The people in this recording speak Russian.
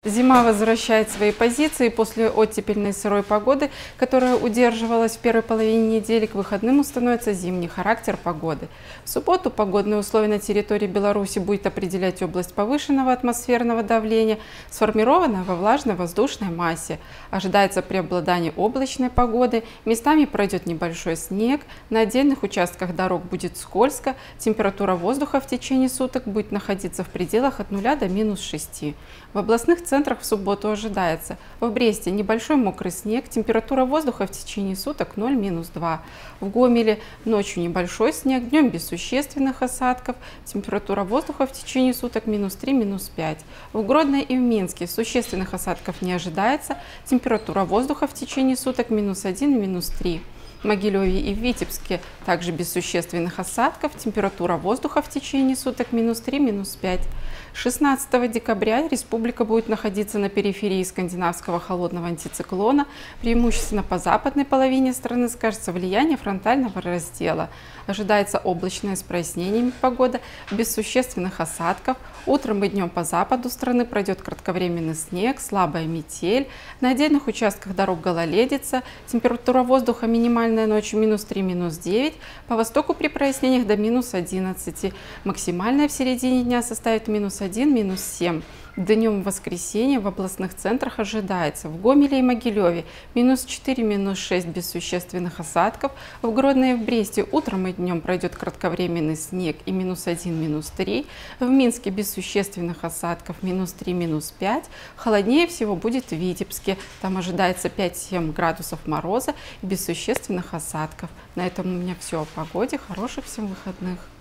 Зима возвращает свои позиции после оттепельной сырой погоды, которая удерживалась в первой половине недели. К выходным становится зимний характер погоды. В субботу погодные условия на территории Беларуси будет определять область повышенного атмосферного давления, сформированная во влажной воздушной массе. Ожидается преобладание облачной погоды, местами пройдет небольшой снег, на отдельных участках дорог будет скользко, температура воздуха в течение суток будет находиться в пределах от 0 до -6. В областных центрах в субботу ожидается: в Бресте небольшой мокрый снег, температура воздуха в течение суток 0–2. В Гомеле ночью небольшой снег, днем без существенных осадков, температура воздуха в течение суток -3–5. В Гродно и в Минске существенных осадков не ожидается, температура воздуха в течение суток -1, -3. В Могилеве и в Витебске также без существенных осадков, температура воздуха в течение суток -3–5. 16 декабря республика будет находиться на периферии скандинавского холодного антициклона. Преимущественно по западной половине страны скажется влияние фронтального раздела. Ожидается облачная с прояснениями погода, без существенных осадков. Утром и днем по западу страны пройдет кратковременный снег, слабая метель. На отдельных участках дорог гололедица. Температура воздуха минимальная ночью -3–9. По востоку при прояснениях до -11. Максимальная в середине дня составит -1, -7. Днем в воскресенье в областных центрах ожидается: в Гомеле и Могилеве -4, -6 без существенных осадков. В Гродно и в Бресте утром и днем пройдет кратковременный снег и -1, -3. В Минске без существенных осадков -3, -5. Холоднее всего будет в Витебске. Там ожидается 5–7 градусов мороза и без существенных осадков. На этом у меня все о погоде. Хороших всем выходных.